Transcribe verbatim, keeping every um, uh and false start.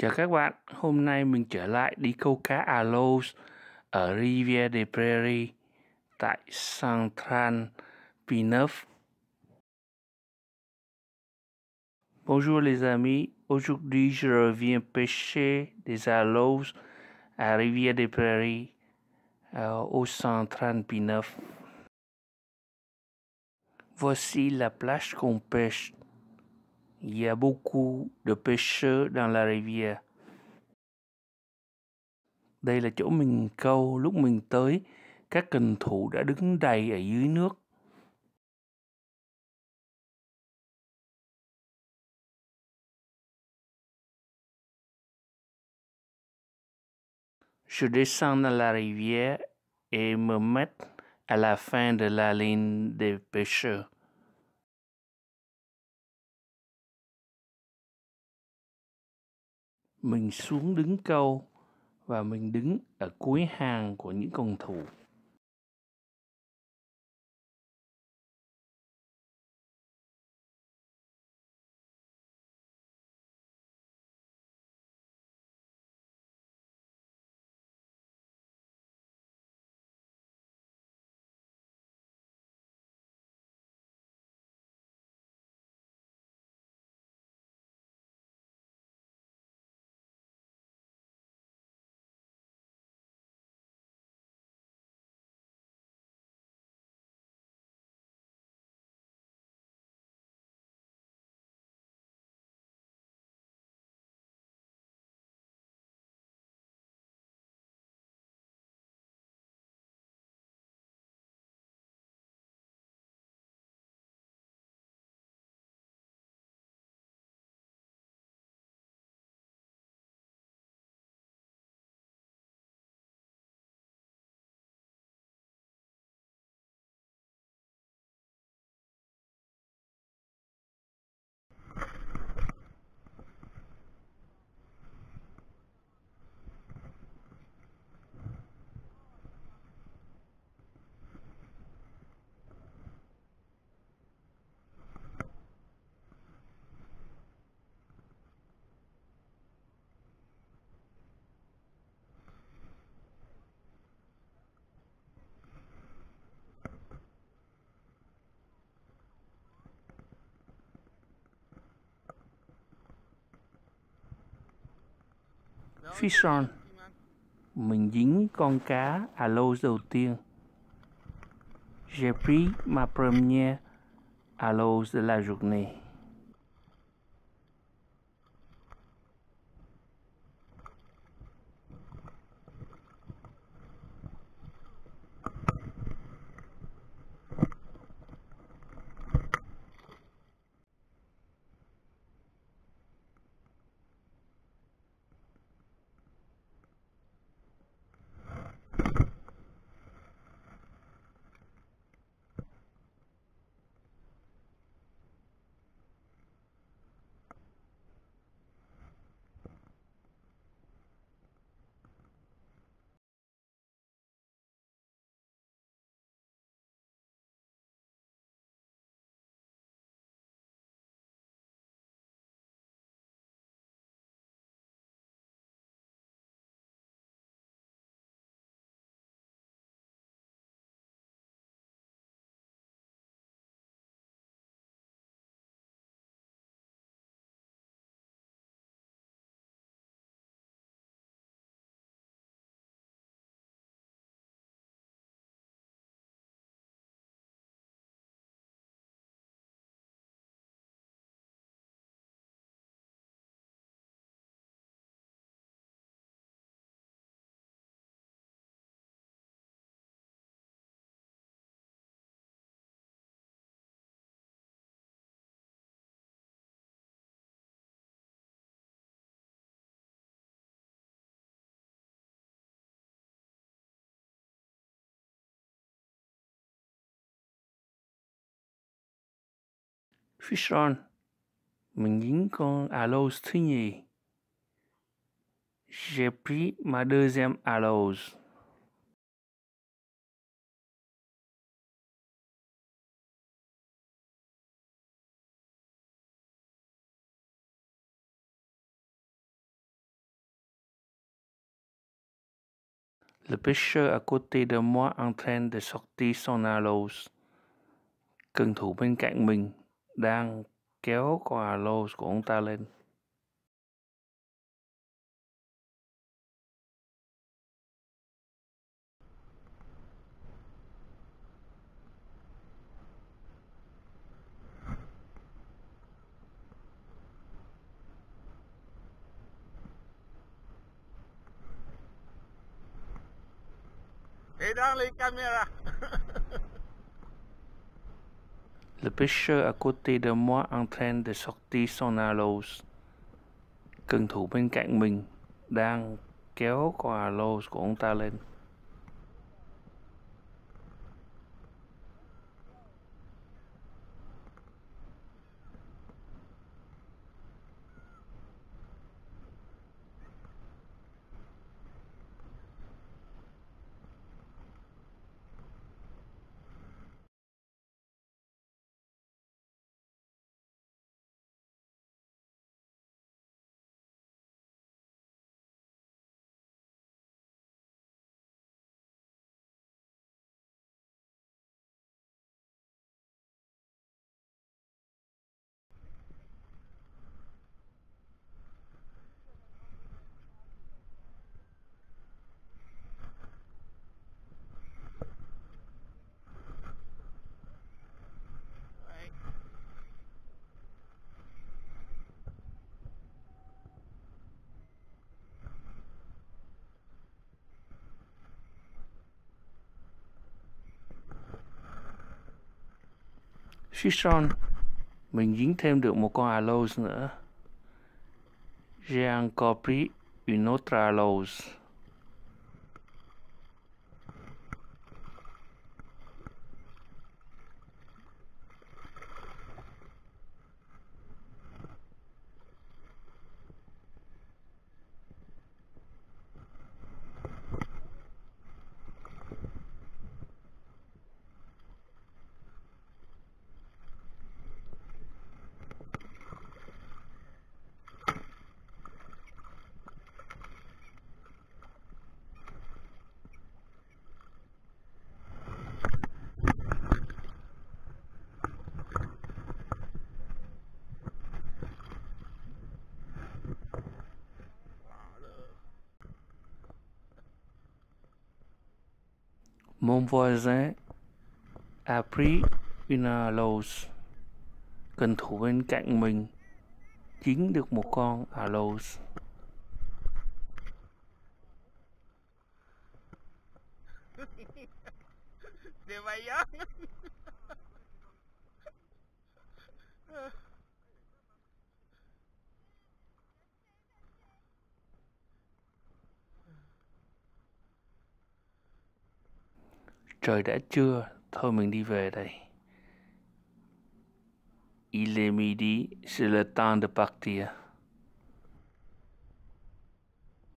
Chào các bạn, hôm nay mình trở lại đi câu cá aloes ở Rivière des Prairies tại Saint-Tropez. Bonjour les amis, aujourd'hui je reviens pêcher des aloes à Rivière des Prairies euh, au Saint-Tropez. Voici la plage qu'on pêche. Il y a beaucoup de pêcheurs dans la rivière. Đây là chỗ mình câu, lúc mình tới, các cần thủ đã đứng đầy ở dưới nước. Je descends dans la rivière et me mets à la fin de la ligne des pêcheurs. Mình xuống đứng câu và mình đứng ở cuối hàng của những cầu thủ. Fish on. Mình dính con cá aloes đầu tiên. J'ai pris ma première aloes de la journée. Fish on. Mình dính con aloes thứ nhì. J'ai pris ma deuxième aloes. Le pêcheur à côté de moi en train de sortir son aloes. Cần thủ bên cạnh mình đang kéo con aloes của ông ta lên. Et dans les caméras. Le pêcheur à côté de moi en train de sortir son aloes. Cần thủ bên cạnh mình đang kéo con aloes của ông ta lên. Fish on, mình dính thêm được một con aloes nữa. J'ai encore pris une autre aloes. Mon voisin a pris une aloes. Cần thủ bên cạnh mình dính được một con aloes. C'est vaillant. Trời đã trưa, thôi mình đi về đây. Il est midi, c'est le temps de partir.